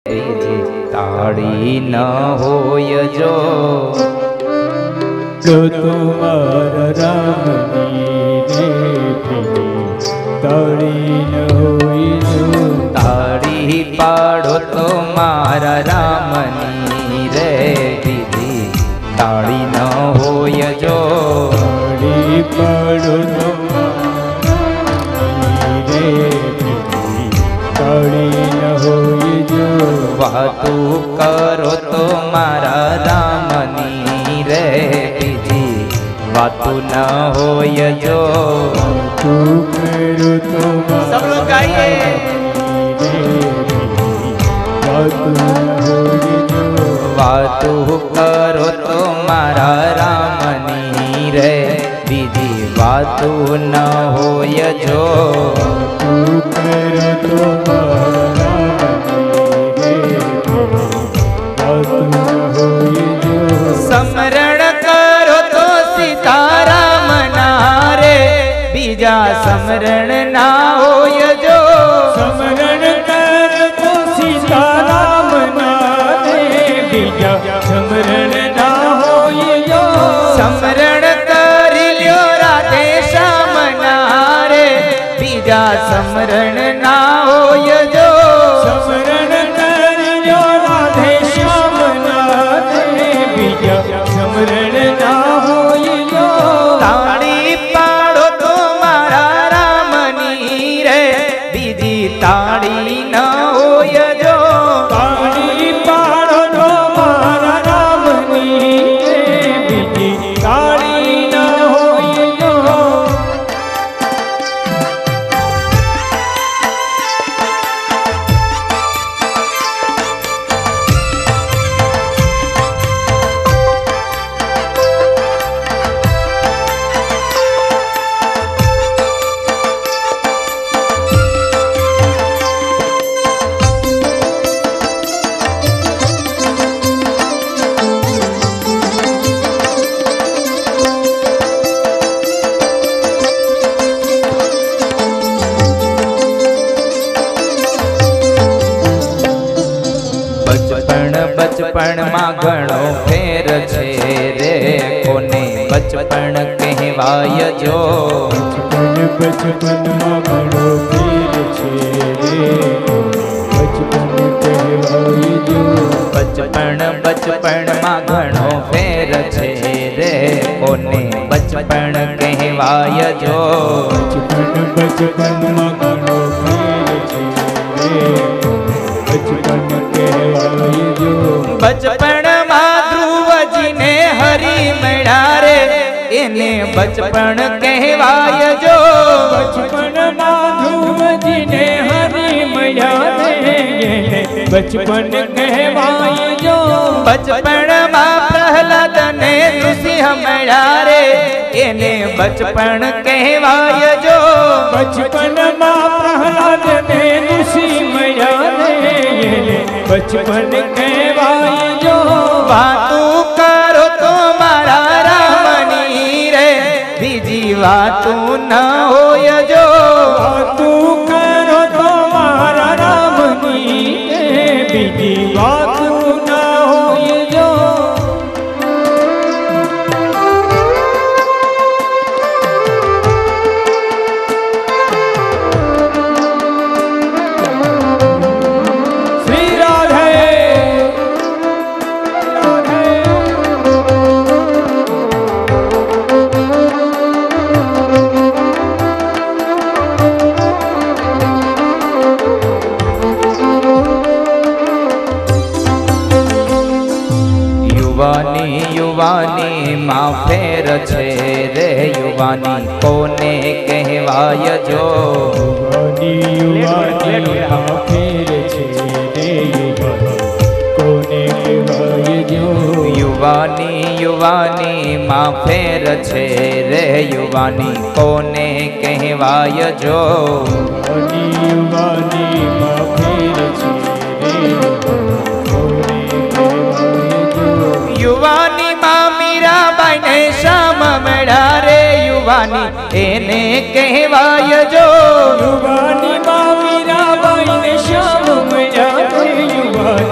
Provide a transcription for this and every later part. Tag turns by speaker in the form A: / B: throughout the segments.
A: ताड़ी न होय जो
B: तुम्हारा रामनी रे ताड़ी न होय जो
A: ताड़ी पाड़ो तुम्हारा रामनी रे दीदी ताड़ी न होय जो
B: ताड़ी पाड़ो रे ताड़ी न होय जो
A: वातु करो तुम्हारा रामनी रे दीदी वातु न होय जो
B: तू करो तुम्हारा
A: सब लोग गाइए वातु करो तुम्हारा रामनी रे दीदी वातु न होय जो
B: तू करो तुम्हारा
A: समरण करो तो सीताराम नारे बीजा समरण ना होय जो
B: समरण कर तो सीताराम नारे बीजा समरण ना होय जो
A: समरण कर लियो राधे श्याम नारे बीजा समरण ना होय जो
B: समरण कर जो राधे श्याम नारे बीजा समरण ना होय जो
A: ताड़ी पाड़ो तुम्हारा रामनी रे बीजी ताड़ी न होय जो
B: ताड़ी पाड़ो तुम्हारा रामनी रे बीजी ताड़ी न होय जो
A: बचपन में घणो फेर छे रे कोने बचपन कहवाय जो
B: बचपन में घणो फेर छे रे बचपन कहवाय जो
A: बचपन में घणो फेर छे रे कोने बचपन कहवाय जो
B: बचपन में घणो फेर छे रे बचपन कहवाय जो
A: बचपन में ध्रुव जी ने हरी मेड़ा रे एने बचपन कहवाय जो
B: बचपन में ध्रुव जी ने हरी मैया रे बचपन कहवाय जो
A: बचपन में प्रहलाद ने नृसिंह मेड़ा रे एने बचपन कहवाय जो
B: बचपन में प्रहलाद ने नृसिंह मैया रे बचपन कहवाय जो
A: वातु करो तुम्हारा रामनी रे बीजी वातु न होय जो
B: तू करो तुम्हारा रामनी रे बीजी बात न होय जो श्री राधे
A: युवानी माँ फेर छे रे युवानी कोने कहवाय जो
B: युवानी फेर छे रे कोने कहवाय जो
A: युवानी माँ फेर छे रे युवानी कोने कहवाय जो
B: युवानी माँ फेर छे रे
A: युवानी माँ मीराबाई ने श्याम मेड़ा रे युवानी एने कहवाय जो
B: युवानी माँ मीराबाई ने श्याम मेड़ा रे युवानी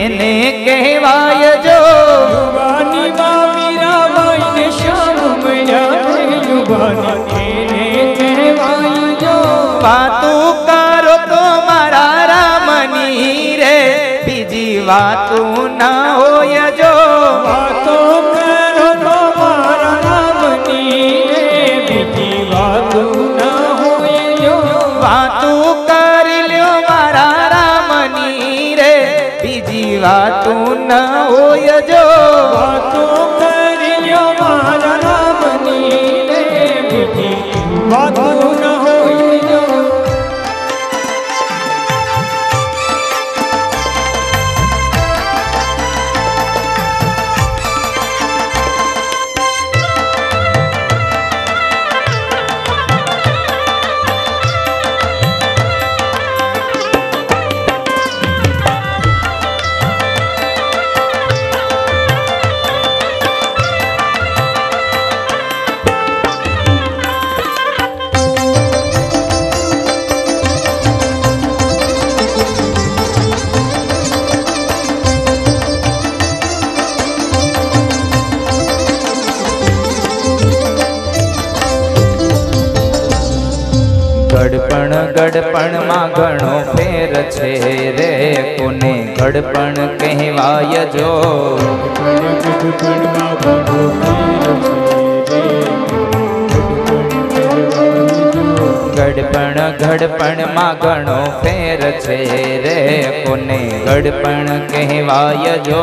A: એને કહેવાય જો
B: યુવાની માં મીરાબાઈ ને શ્યામ મળ્યા રે યુવાની એને કહેવાય જો
A: વાતું કરો તો મારા રામની રે બીજી વાતું ના હોય જો
B: વાતો કરો તો મારા રામની રે બીજી વાતો ના હોય જો
A: વાતું કરી લ્યો મારા રામની રે બીજી વાતું ના હોય જો
B: વાતો કરી લ્યો મારા રામની રે બીજી વાતો ના હોય જો
A: ગડપણ માં ઘણો ફેર છે રે કોને ગડપણ કહેવાય જો ગડપણ માં ઘણો ફેર છે રે કોને ગડપણ કહેવાય જો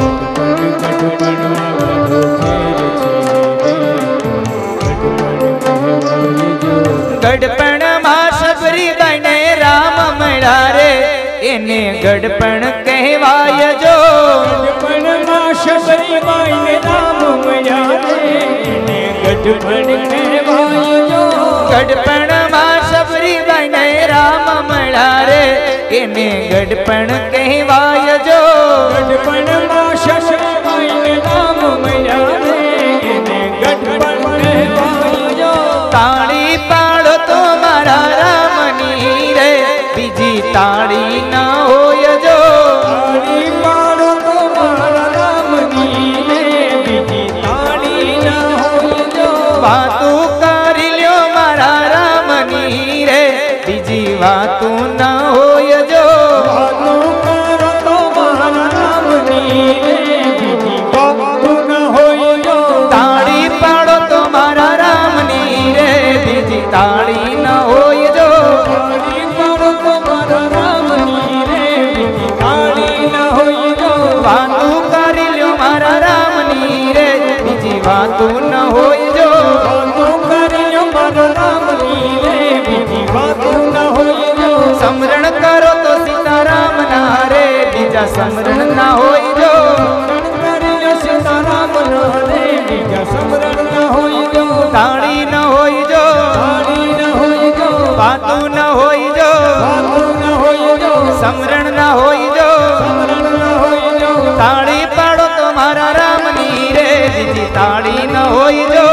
A: ગડપણ માં સબરી બને રામ મળ્યા રે એને ગડપણ કહેવાય જો
B: ગડપણ માં સબરી બને રામ મળ્યા રે એને ગડપણ કહેવાય જો
A: ગડપણ માં સબરી બને રામ મળ્યા રે એને ગડપણ કહેવાય જો
B: ગડપણ માં સબરી બને રામ મળ્યા રે એને ગડપણ કહેવાય જો
A: તાળી પાડો તો મારા રામની રે બીજી તાળી ના હોય જો
B: તાળી પાડો તો મારા રામની રે બીજી તાળી ના હોય જો
A: વાતું કરી લ્યો મારા રામની રે બીજી વાતું ના હોય જો
B: વાતો કરો તો મારા રામની રે બીજી વાતો ના હોય જો
A: તાળી પાડો તો મારા રામની રે બીજી તાળી ન હોય જો
B: તાળી પાડો તો મારા રામની રે બીજી તાળી ના હોય જો
A: વાતું કરી લ્યો મારા રામની રે બીજી વાતું ન હોય જો
B: વાતો કર્યો મારા રામની રે બીજી વાતો ના હોય જો
A: સમરણ કરો તો સીતારામ ના રે બીજા સમરણ ના હોય જો
B: કર્યો સીતારામ ના રે બીજા સમરણ ના હોય જો
A: તાળી ન હોય જો
B: તાળી ના હોય જો
A: વાતું ન હોય જો
B: વાતો ના હોય જો
A: સમરણ ના હોય જો
B: સમરણ ના હોય જો
A: તાળી પાડો તો મારા રામની રે બીજી તાળી ન હોય જો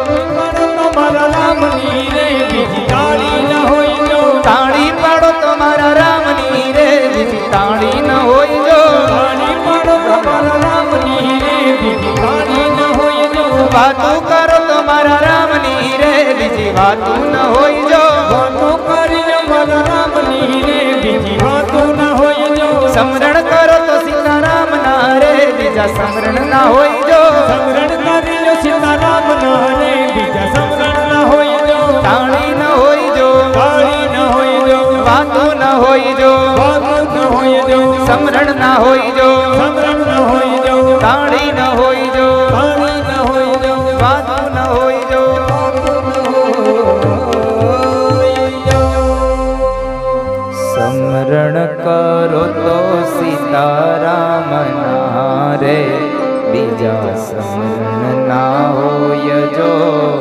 B: મારા રામની રે બીજી તાળી ના હોય જો
A: તાળી પાડો તો મારા રામની રે બીજી તાળી ન હોય જો
B: તાળી પાડો તો મારા રામની રે બીજી તાળી ના હોય જો
A: વાતું કરો તો મારા રામની રે બીજી વાતું ન હોય જો
B: વાતો કરીને મારા રામની રે બીજી વાતો ના હોય જો
A: સમરણ કરો તો સીતારામ ના રે બીજા સમરણ ના હોય જો
B: સમરણ કરી સીતારામ ના રે બીજા સમરણ ના હોય જો
A: તાળી ન હોય જો
B: તાળી ના હોય જો
A: વાતું ન હોય જો
B: વાતો ના હોય જો
A: સમરણ ના હોય જો
B: સમરણ ના હોય જો
A: તાળી ન હોય જો
B: તાળી ના હોય જો
A: વાતું ન હોય જો સમરણ કરો તો સીતારામ ના રે બીજા સમરણ ના હોય જો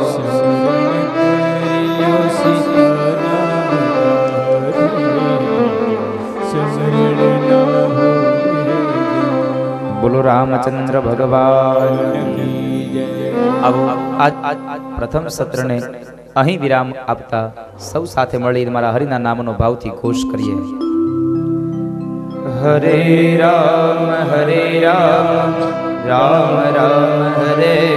A: બોલો રામચંદ્ર ભગવાન આવો આજ પ્રથમ સત્રને અહીં વિરામ આપતા સૌ સાથે મળી મારા હરિના નામનો ભાવથી ઘોષ કરીએ. हरे राम राम राम हरे